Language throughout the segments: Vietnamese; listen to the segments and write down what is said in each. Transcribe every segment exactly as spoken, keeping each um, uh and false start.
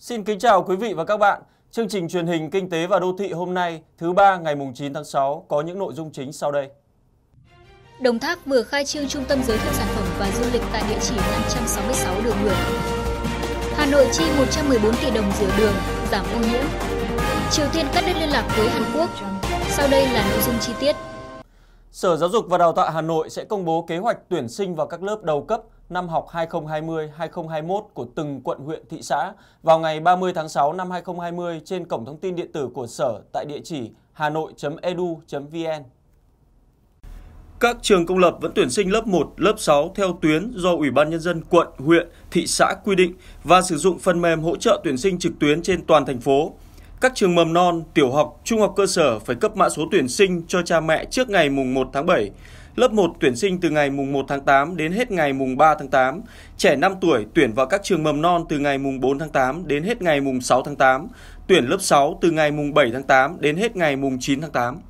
Xin kính chào quý vị và các bạn. Chương trình truyền hình Kinh tế và Đô thị hôm nay, thứ ba ngày chín tháng sáu có những nội dung chính sau đây. Đồng Tháp vừa khai trương trung tâm giới thiệu sản phẩm và du lịch tại địa chỉ năm trăm sáu mươi sáu đường Bưởi. Hà Nội chi một trăm mười bốn tỷ đồng rửa đường, giảm ô nhiễm. Triều Tiên cắt đứt liên lạc với Hàn Quốc. Sau đây là nội dung chi tiết. Sở Giáo dục và Đào tạo Hà Nội sẽ công bố kế hoạch tuyển sinh vào các lớp đầu cấp năm học hai nghìn không trăm hai mươi hai nghìn không trăm hai mươi mốt của từng quận, huyện, thị xã vào ngày ba mươi tháng sáu năm hai nghìn không trăm hai mươi trên cổng thông tin điện tử của Sở tại địa chỉ hanoi chấm e d u chấm v n. Các trường công lập vẫn tuyển sinh lớp một, lớp sáu theo tuyến do Ủy ban Nhân dân quận, huyện, thị xã quy định và sử dụng phần mềm hỗ trợ tuyển sinh trực tuyến trên toàn thành phố. Các trường mầm non, tiểu học, trung học cơ sở phải cấp mã số tuyển sinh cho cha mẹ trước ngày mùng một tháng bảy. Lớp một tuyển sinh từ ngày mùng một tháng tám đến hết ngày mùng ba tháng tám. Trẻ năm tuổi tuyển vào các trường mầm non từ ngày mùng bốn tháng tám đến hết ngày mùng sáu tháng tám. Tuyển lớp sáu từ ngày mùng bảy tháng tám đến hết ngày mùng chín tháng tám.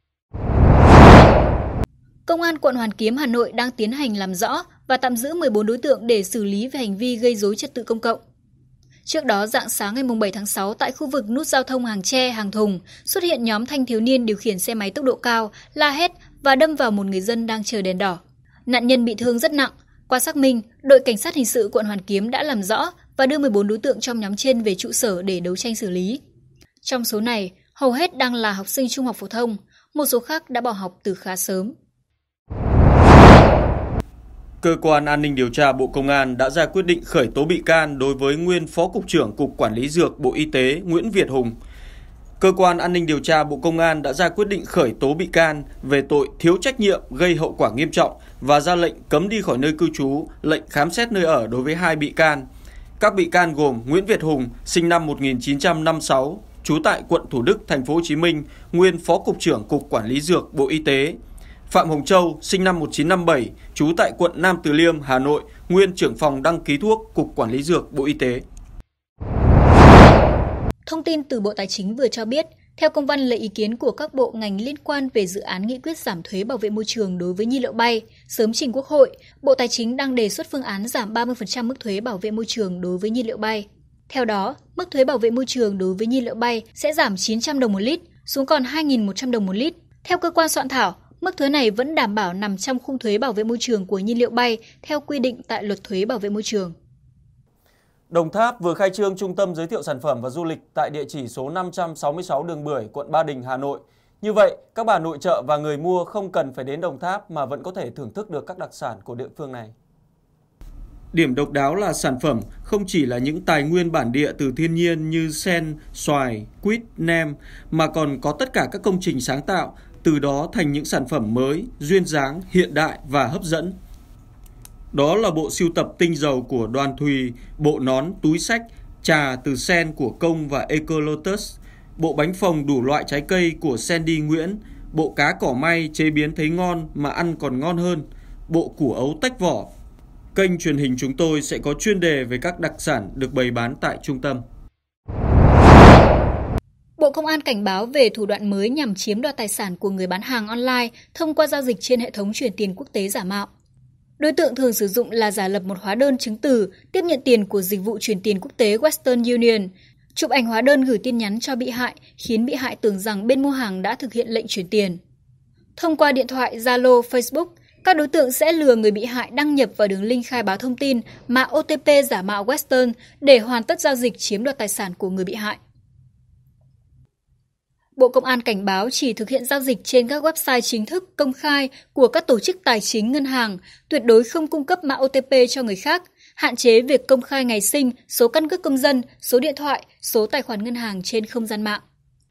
Công an quận Hoàn Kiếm, Hà Nội đang tiến hành làm rõ và tạm giữ mười bốn đối tượng để xử lý về hành vi gây rối trật tự công cộng. Trước đó, rạng sáng ngày bảy tháng sáu, tại khu vực nút giao thông Hàng Tre, Hàng Thùng, xuất hiện nhóm thanh thiếu niên điều khiển xe máy tốc độ cao, la hét và đâm vào một người dân đang chờ đèn đỏ. Nạn nhân bị thương rất nặng. Qua xác minh, đội cảnh sát hình sự quận Hoàn Kiếm đã làm rõ và đưa mười bốn đối tượng trong nhóm trên về trụ sở để đấu tranh xử lý. Trong số này, hầu hết đang là học sinh trung học phổ thông, một số khác đã bỏ học từ khá sớm. Cơ quan An ninh Điều tra Bộ Công an đã ra quyết định khởi tố bị can đối với nguyên Phó Cục trưởng Cục Quản lý Dược Bộ Y tế Nguyễn Việt Hùng. Cơ quan An ninh Điều tra Bộ Công an đã ra quyết định khởi tố bị can về tội thiếu trách nhiệm gây hậu quả nghiêm trọng và ra lệnh cấm đi khỏi nơi cư trú, lệnh khám xét nơi ở đối với hai bị can. Các bị can gồm Nguyễn Việt Hùng, sinh năm một nghìn chín trăm năm mươi sáu, trú tại quận Thủ Đức, thành phố Hồ Chí Minh, nguyên Phó Cục trưởng Cục Quản lý Dược Bộ Y tế. Phạm Hồng Châu, sinh năm một nghìn chín trăm năm mươi bảy, trú tại quận Nam Từ Liêm, Hà Nội, nguyên trưởng phòng đăng ký thuốc, Cục Quản lý Dược, Bộ Y tế. Thông tin từ Bộ Tài chính vừa cho biết, theo công văn lấy ý kiến của các bộ ngành liên quan về dự án nghị quyết giảm thuế bảo vệ môi trường đối với nhiên liệu bay, sớm trình Quốc hội, Bộ Tài chính đang đề xuất phương án giảm ba mươi phần trăm mức thuế bảo vệ môi trường đối với nhiên liệu bay. Theo đó, mức thuế bảo vệ môi trường đối với nhiên liệu bay sẽ giảm chín trăm đồng một lít, xuống còn hai nghìn một trăm đồng một lít. Theo cơ quan soạn thảo, mức thuế này vẫn đảm bảo nằm trong khung thuế bảo vệ môi trường của nhiên liệu bay theo quy định tại Luật thuế bảo vệ môi trường. Đồng Tháp vừa khai trương trung tâm giới thiệu sản phẩm và du lịch tại địa chỉ số năm trăm sáu mươi sáu đường Bưởi, quận Ba Đình, Hà Nội. Như vậy, các bà nội trợ và người mua không cần phải đến Đồng Tháp mà vẫn có thể thưởng thức được các đặc sản của địa phương này. Điểm độc đáo là sản phẩm không chỉ là những tài nguyên bản địa từ thiên nhiên như sen, xoài, quýt, nem, mà còn có tất cả các công trình sáng tạo, từ đó thành những sản phẩm mới, duyên dáng, hiện đại và hấp dẫn. Đó là bộ sưu tập tinh dầu của Đoàn Thùy, bộ nón, túi xách, trà từ sen của Công và Ecolotus, bộ bánh phồng đủ loại trái cây của Sandy Nguyễn, bộ cá cỏ may chế biến thấy ngon mà ăn còn ngon hơn, bộ củ ấu tách vỏ. Kênh truyền hình chúng tôi sẽ có chuyên đề về các đặc sản được bày bán tại trung tâm. Bộ Công an cảnh báo về thủ đoạn mới nhằm chiếm đoạt tài sản của người bán hàng online thông qua giao dịch trên hệ thống chuyển tiền quốc tế giả mạo. Đối tượng thường sử dụng là giả lập một hóa đơn chứng từ tiếp nhận tiền của dịch vụ chuyển tiền quốc tế Western Union, chụp ảnh hóa đơn gửi tin nhắn cho bị hại, khiến bị hại tưởng rằng bên mua hàng đã thực hiện lệnh chuyển tiền. Thông qua điện thoại, Zalo, Facebook, các đối tượng sẽ lừa người bị hại đăng nhập vào đường link khai báo thông tin mã ô tê pê giả mạo Western để hoàn tất giao dịch chiếm đoạt tài sản của người bị hại. Bộ Công an cảnh báo chỉ thực hiện giao dịch trên các website chính thức, công khai của các tổ chức tài chính, ngân hàng, tuyệt đối không cung cấp mã ô tê pê cho người khác, hạn chế việc công khai ngày sinh, số căn cước công dân, số điện thoại, số tài khoản ngân hàng trên không gian mạng.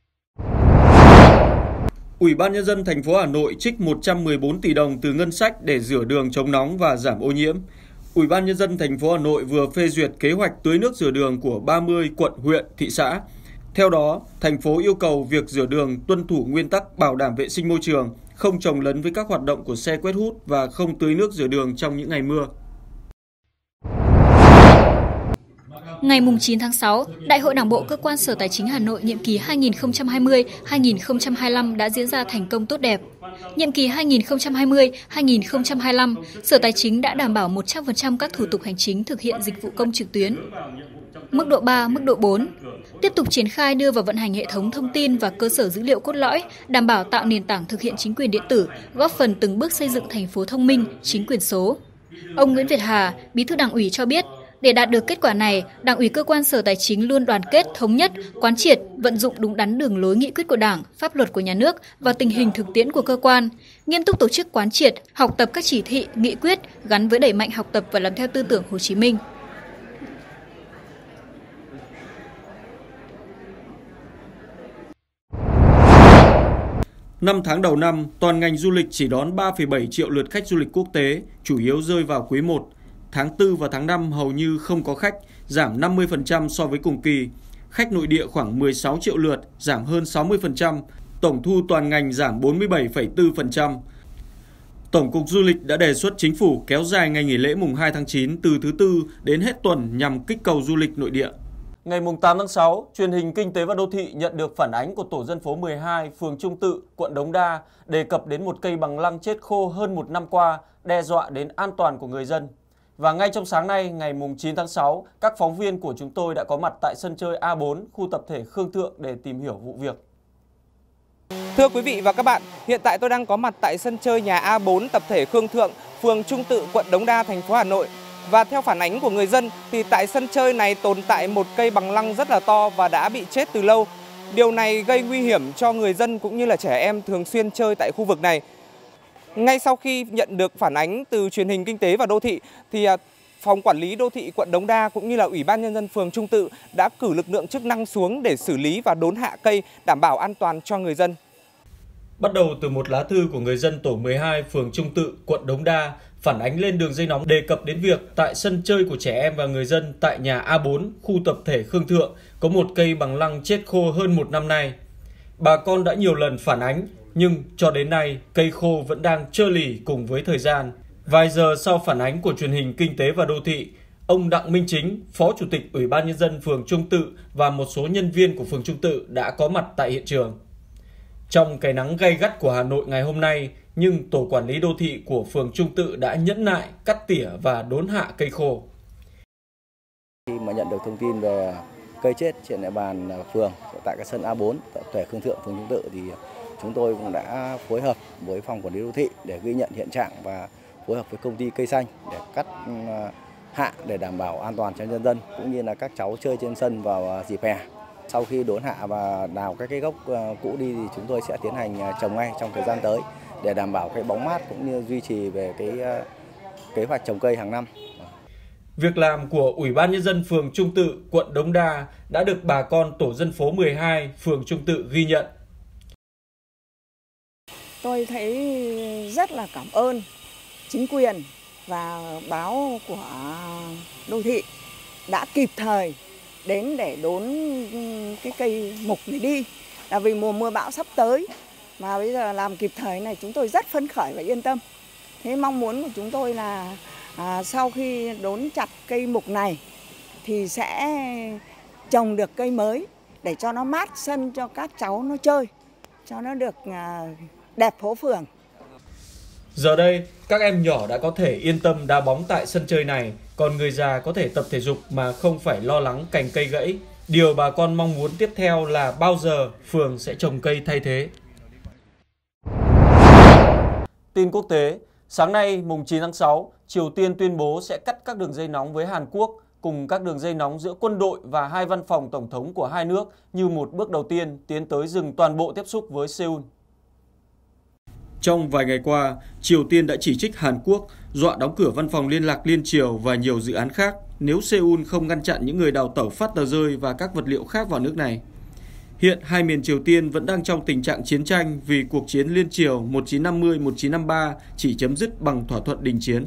Ủy ban Nhân dân thành phố Hà Nội trích một trăm mười bốn tỷ đồng từ ngân sách để rửa đường chống nóng và giảm ô nhiễm. Ủy ban Nhân dân thành phố Hà Nội vừa phê duyệt kế hoạch tưới nước rửa đường của ba mươi quận, huyện, thị xã. Theo đó, thành phố yêu cầu việc rửa đường tuân thủ nguyên tắc bảo đảm vệ sinh môi trường, không chồng lấn với các hoạt động của xe quét hút và không tưới nước rửa đường trong những ngày mưa. Ngày chín tháng sáu, Đại hội Đảng bộ Cơ quan Sở Tài chính Hà Nội nhiệm kỳ hai nghìn không trăm hai mươi đến hai nghìn không trăm hai mươi lăm đã diễn ra thành công tốt đẹp. Nhiệm kỳ hai nghìn không trăm hai mươi đến hai nghìn không trăm hai mươi lăm, Sở Tài chính đã đảm bảo một trăm phần trăm các thủ tục hành chính thực hiện dịch vụ công trực tuyến. mức độ ba, mức độ bốn. Tiếp tục triển khai đưa vào vận hành hệ thống thông tin và cơ sở dữ liệu cốt lõi, đảm bảo tạo nền tảng thực hiện chính quyền điện tử, góp phần từng bước xây dựng thành phố thông minh, chính quyền số. Ông Nguyễn Việt Hà, Bí thư Đảng ủy cho biết, để đạt được kết quả này, Đảng ủy cơ quan Sở Tài chính luôn đoàn kết, thống nhất, quán triệt, vận dụng đúng đắn đường lối nghị quyết của Đảng, pháp luật của nhà nước và tình hình thực tiễn của cơ quan, nghiêm túc tổ chức quán triệt, học tập các chỉ thị, nghị quyết gắn với đẩy mạnh học tập và làm theo tư tưởng Hồ Chí Minh. Năm tháng đầu năm, toàn ngành du lịch chỉ đón ba phẩy bảy triệu lượt khách du lịch quốc tế, chủ yếu rơi vào quý một. Tháng tư và tháng năm hầu như không có khách, giảm năm mươi phần trăm so với cùng kỳ. Khách nội địa khoảng mười sáu triệu lượt, giảm hơn sáu mươi phần trăm. Tổng thu toàn ngành giảm bốn mươi bảy phẩy bốn phần trăm. Tổng cục Du lịch đã đề xuất chính phủ kéo dài ngày nghỉ lễ mùng hai tháng chín từ thứ Tư đến hết tuần nhằm kích cầu du lịch nội địa. Ngày tám tháng sáu, truyền hình Kinh tế và Đô thị nhận được phản ánh của tổ dân phố mười hai, phường Trung Tự, quận Đống Đa đề cập đến một cây bằng lăng chết khô hơn một năm qua, đe dọa đến an toàn của người dân. Và ngay trong sáng nay, ngày chín tháng sáu, các phóng viên của chúng tôi đã có mặt tại sân chơi A bốn, khu tập thể Khương Thượng để tìm hiểu vụ việc. Thưa quý vị và các bạn, hiện tại tôi đang có mặt tại sân chơi nhà A bốn tập thể Khương Thượng, phường Trung Tự, quận Đống Đa, thành phố Hà Nội. Và theo phản ánh của người dân thì tại sân chơi này tồn tại một cây bằng lăng rất là to và đã bị chết từ lâu. Điều này gây nguy hiểm cho người dân cũng như là trẻ em thường xuyên chơi tại khu vực này. Ngay sau khi nhận được phản ánh từ truyền hình Kinh tế và Đô thị thì Phòng Quản lý Đô thị quận Đống Đa cũng như là Ủy ban Nhân dân phường Trung Tự đã cử lực lượng chức năng xuống để xử lý và đốn hạ cây đảm bảo an toàn cho người dân. Bắt đầu từ một lá thư của người dân tổ mười hai, phường Trung Tự, quận Đống Đa phản ánh lên đường dây nóng đề cập đến việc tại sân chơi của trẻ em và người dân tại nhà A bốn, khu tập thể Khương Thượng có một cây bằng lăng chết khô hơn một năm nay. Bà con đã nhiều lần phản ánh, nhưng cho đến nay cây khô vẫn đang trơ lì cùng với thời gian. Vài giờ sau phản ánh của truyền hình Kinh tế và Đô thị, ông Đặng Minh Chính, Phó Chủ tịch Ủy ban Nhân dân phường Trung Tự và một số nhân viên của phường Trung Tự đã có mặt tại hiện trường. Trong cái nắng gay gắt của Hà Nội ngày hôm nay, nhưng tổ quản lý đô thị của phường Trung Tự đã nhẫn nại cắt tỉa và đốn hạ cây khô. Khi mà nhận được thông tin về cây chết trên địa bàn phường tại cái sân A bốn tập thể Khương Thượng, phường Trung Tự thì chúng tôi cũng đã phối hợp với phòng quản lý đô thị để ghi nhận hiện trạng và phối hợp với công ty cây xanh để cắt hạ để đảm bảo an toàn cho nhân dân cũng như là các cháu chơi trên sân vào dịp hè. Sau khi đốn hạ và đào các cái gốc cũ đi thì chúng tôi sẽ tiến hành trồng ngay trong thời gian tới để đảm bảo cái bóng mát cũng như duy trì về cái kế hoạch trồng cây hàng năm. Việc làm của Ủy ban Nhân dân phường Trung Tự, quận Đống Đa đã được bà con tổ dân phố mười hai, phường Trung Tự ghi nhận. Tôi thấy rất là cảm ơn chính quyền và báo của đô thị đã kịp thời đến để đốn cái cây mục này đi, là vì mùa mưa bão sắp tới mà bây giờ làm kịp thời này chúng tôi rất phấn khởi và yên tâm. Thế mong muốn của chúng tôi là à, sau khi đốn chặt cây mục này thì sẽ trồng được cây mới để cho nó mát sân cho các cháu nó chơi, cho nó được à, đẹp phố phường. Giờ đây, các em nhỏ đã có thể yên tâm đá bóng tại sân chơi này, còn người già có thể tập thể dục mà không phải lo lắng cành cây gãy. Điều bà con mong muốn tiếp theo là bao giờ phường sẽ trồng cây thay thế. Tin quốc tế, sáng nay mùng chín tháng sáu, Triều Tiên tuyên bố sẽ cắt các đường dây nóng với Hàn Quốc cùng các đường dây nóng giữa quân đội và hai văn phòng tổng thống của hai nước như một bước đầu tiên tiến tới dừng toàn bộ tiếp xúc với Seoul. Trong vài ngày qua, Triều Tiên đã chỉ trích Hàn Quốc dọa đóng cửa văn phòng liên lạc liên triều và nhiều dự án khác nếu Seoul không ngăn chặn những người đào tẩu phát tờ rơi và các vật liệu khác vào nước này. Hiện hai miền Triều Tiên vẫn đang trong tình trạng chiến tranh vì cuộc chiến liên triều một nghìn chín trăm năm mươi đến một nghìn chín trăm năm mươi ba chỉ chấm dứt bằng thỏa thuận đình chiến.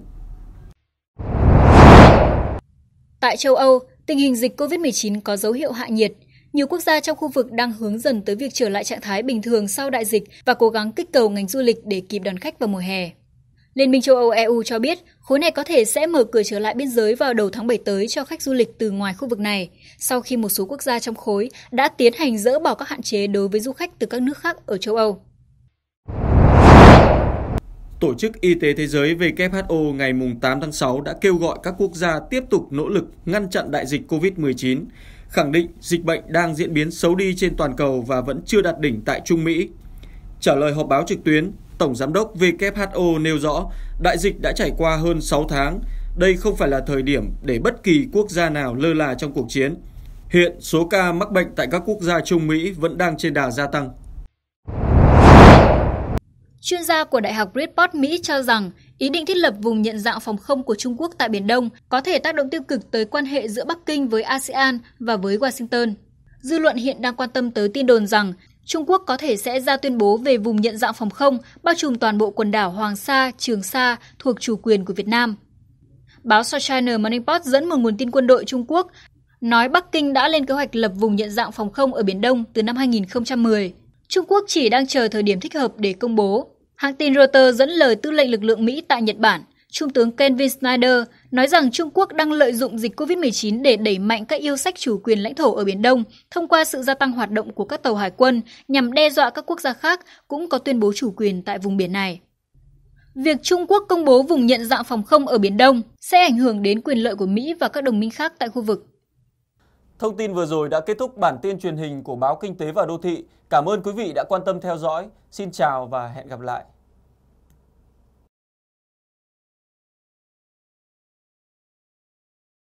Tại châu Âu, tình hình dịch cô vít mười chín có dấu hiệu hạ nhiệt. Nhiều quốc gia trong khu vực đang hướng dần tới việc trở lại trạng thái bình thường sau đại dịch và cố gắng kích cầu ngành du lịch để kịp đón khách vào mùa hè. Liên minh châu Âu E U cho biết khối này có thể sẽ mở cửa trở lại biên giới vào đầu tháng bảy tới cho khách du lịch từ ngoài khu vực này, sau khi một số quốc gia trong khối đã tiến hành dỡ bỏ các hạn chế đối với du khách từ các nước khác ở châu Âu. Tổ chức Y tế Thế giới W H O ngày tám tháng sáu đã kêu gọi các quốc gia tiếp tục nỗ lực ngăn chặn đại dịch Covid mười chín, khẳng định dịch bệnh đang diễn biến xấu đi trên toàn cầu và vẫn chưa đạt đỉnh tại Trung Mỹ. Trả lời họp báo trực tuyến, Tổng Giám đốc W H O nêu rõ đại dịch đã trải qua hơn sáu tháng. Đây không phải là thời điểm để bất kỳ quốc gia nào lơ là trong cuộc chiến. Hiện, số ca mắc bệnh tại các quốc gia Trung Mỹ vẫn đang trên đà gia tăng. Chuyên gia của Đại học Bridgeport, Mỹ cho rằng ý định thiết lập vùng nhận dạng phòng không của Trung Quốc tại Biển Đông có thể tác động tiêu cực tới quan hệ giữa Bắc Kinh với a sê an và với Washington. Dư luận hiện đang quan tâm tới tin đồn rằng Trung Quốc có thể sẽ ra tuyên bố về vùng nhận dạng phòng không bao trùm toàn bộ quần đảo Hoàng Sa, Trường Sa thuộc chủ quyền của Việt Nam. Báo South China Morning Post dẫn một nguồn tin quân đội Trung Quốc nói Bắc Kinh đã lên kế hoạch lập vùng nhận dạng phòng không ở Biển Đông từ năm hai nghìn không trăm mười. Trung Quốc chỉ đang chờ thời điểm thích hợp để công bố. Hãng tin Reuters dẫn lời tư lệnh lực lượng Mỹ tại Nhật Bản, Trung tướng Kevin Snyder, nói rằng Trung Quốc đang lợi dụng dịch Covid mười chín để đẩy mạnh các yêu sách chủ quyền lãnh thổ ở Biển Đông thông qua sự gia tăng hoạt động của các tàu hải quân nhằm đe dọa các quốc gia khác cũng có tuyên bố chủ quyền tại vùng biển này. Việc Trung Quốc công bố vùng nhận dạng phòng không ở Biển Đông sẽ ảnh hưởng đến quyền lợi của Mỹ và các đồng minh khác tại khu vực. Thông tin vừa rồi đã kết thúc bản tin truyền hình của báo Kinh tế và Đô thị. Cảm ơn quý vị đã quan tâm theo dõi. Xin chào và hẹn gặp lại.